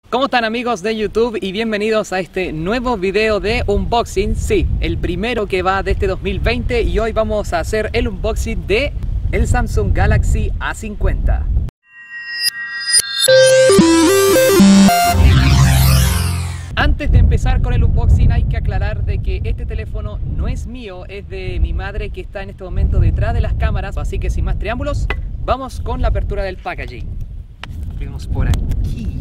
¿Cómo están amigos de YouTube? Y bienvenidos a este nuevo video de unboxing. Sí, el primero que va de este 2020 y hoy vamos a hacer el unboxing de el Samsung Galaxy A50. Antes de empezar con el unboxing hay que aclarar de que este teléfono no es mío, es de mi madre que está en este momento detrás de las cámaras. Así que sin más preámbulos, vamos con la apertura del packaging. Abrimos por aquí.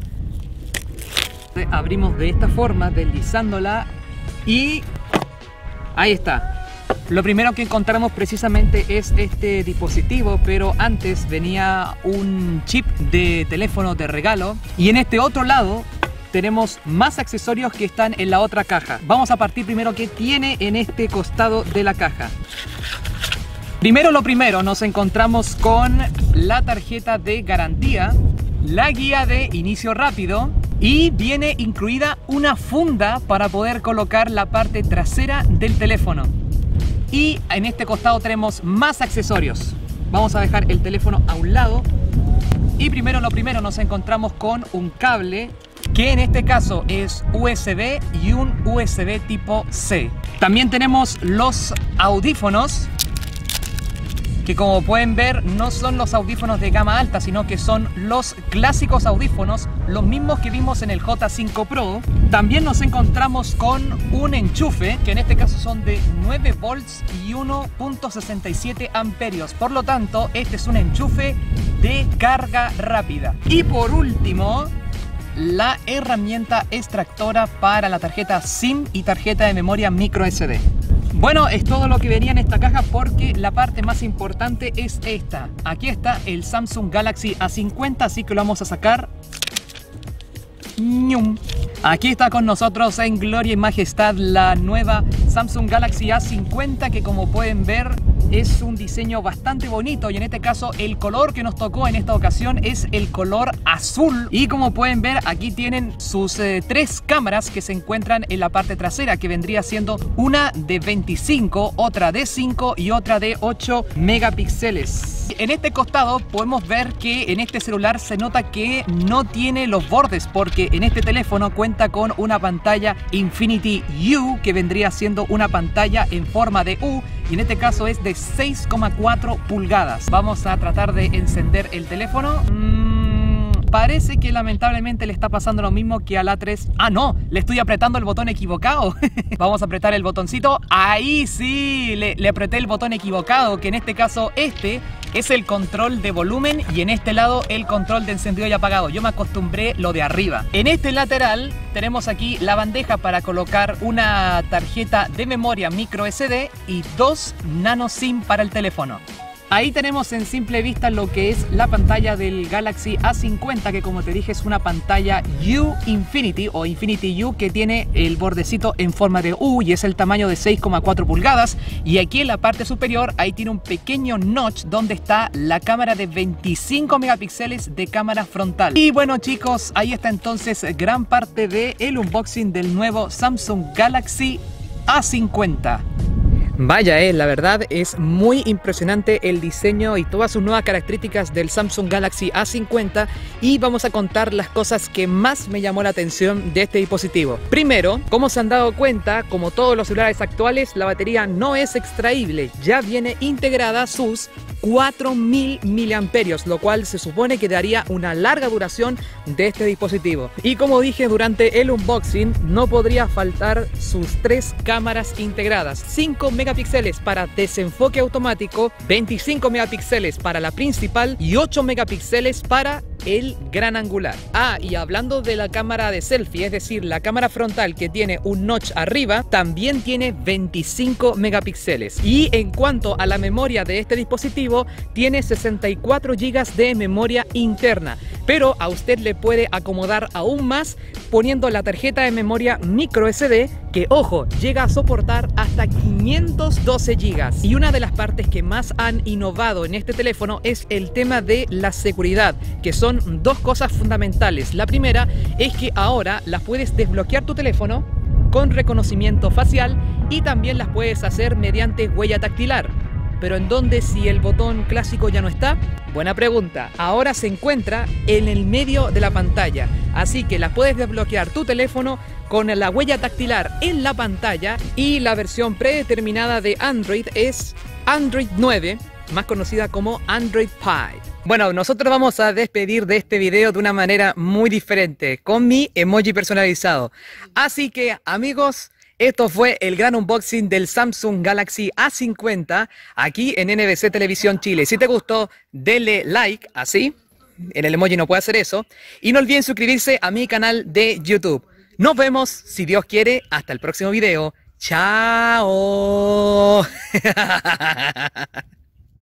Abrimos de esta forma, deslizándola y ahí está. Lo primero que encontramos precisamente es este dispositivo, pero antes venía un chip de teléfono de regalo y en este otro lado tenemos más accesorios que están en la otra caja. Vamos a partir primero qué tiene en este costado de la caja. Primero lo primero, nos encontramos con la tarjeta de garantía, la guía de inicio rápido y viene incluida una funda para poder colocar la parte trasera del teléfono. Y en este costado tenemos más accesorios. Vamos a dejar el teléfono a un lado y primero lo primero nos encontramos con un cable que en este caso es USB y un USB tipo C. También tenemos los audífonos, que como pueden ver no son los audífonos de gama alta, sino que son los clásicos audífonos, los mismos que vimos en el J5 Pro. También nos encontramos con un enchufe, que en este caso son de 9 volts y 1.67 amperios. Por lo tanto, este es un enchufe de carga rápida. Y por último, la herramienta extractora para la tarjeta SIM y tarjeta de memoria micro SD. Bueno, es todo lo que venía en esta caja porque la parte más importante es esta. Aquí está el Samsung Galaxy A50, así que lo vamos a sacar. Aquí está con nosotros en gloria y majestad la nueva Samsung Galaxy A50, que como pueden ver es un diseño bastante bonito y en este caso el color que nos tocó en esta ocasión es el color azul. Y como pueden ver aquí tienen sus tres cámaras que se encuentran en la parte trasera, que vendría siendo una de 25, otra de 5 y otra de 8 megapíxeles. En este costado podemos ver que en este celular se nota que no tiene los bordes, porque en este teléfono cuenta con una pantalla Infinity U, que vendría siendo una pantalla en forma de U, y en este caso es de 6,4 pulgadas. Vamos a tratar de encender el teléfono. Parece que lamentablemente le está pasando lo mismo que al A3. ¡Ah, no! Le estoy apretando el botón equivocado. Vamos a apretar el botoncito. ¡Ahí sí! Le apreté el botón equivocado, que en este caso este es el control de volumen y en este lado el control de encendido y apagado. Yo me acostumbré lo de arriba. En este lateral tenemos aquí la bandeja para colocar una tarjeta de memoria micro SD y 2 nano SIM para el teléfono. Ahí tenemos en simple vista lo que es la pantalla del Galaxy A50, que como te dije es una pantalla U Infinity o Infinity U, que tiene el bordecito en forma de U y es el tamaño de 6,4 pulgadas. Y aquí en la parte superior ahí tiene un pequeño notch donde está la cámara de 25 megapíxeles de cámara frontal. Y bueno chicos, ahí está entonces gran parte del unboxing del nuevo Samsung Galaxy A50. Vaya, la verdad es muy impresionante el diseño y todas sus nuevas características del Samsung Galaxy A50, y vamos a contar las cosas que más me llamó la atención de este dispositivo. Primero, como se han dado cuenta, como todos los celulares actuales, la batería no es extraíble, ya viene integrada sus 4000 miliamperios, lo cual se supone que daría una larga duración de este dispositivo. Y como dije durante el unboxing, no podría faltar sus tres cámaras integradas: 5 megapíxeles para desenfoque automático, 25 megapíxeles para la principal y 8 megapíxeles para el gran angular. Ah, y hablando de la cámara de selfie, es decir, la cámara frontal, que tiene un notch arriba, también tiene 25 megapíxeles. Y en cuanto a la memoria de este dispositivo, tiene 64 GB de memoria interna, pero a usted le puede acomodar aún más poniendo la tarjeta de memoria micro SD, que ojo, llega a soportar hasta 512 GB. Y una de las partes que más han innovado en este teléfono es el tema de la seguridad, que son dos cosas fundamentales. La primera es que ahora las puedes desbloquear tu teléfono con reconocimiento facial y también las puedes hacer mediante huella dactilar. pero ¿en dónde si el botón clásico ya no está? Buena pregunta. Ahora se encuentra en el medio de la pantalla, así que la puedes desbloquear tu teléfono con la huella dactilar en la pantalla, y la versión predeterminada de Android es Android 9, más conocida como Android Pie. Bueno, nosotros vamos a despedir de este video de una manera muy diferente, con mi emoji personalizado. Así que, amigos, esto fue el gran unboxing del Samsung Galaxy A50 aquí en NBC Televisión Chile. Si te gustó, denle like, así, en el emoji no puede hacer eso, y no olviden suscribirse a mi canal de YouTube. Nos vemos, si Dios quiere, hasta el próximo video. ¡Chao!